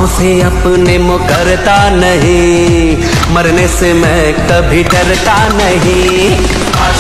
से अपने मुकरता नहीं, मरने से मैं कभी डरता नहीं।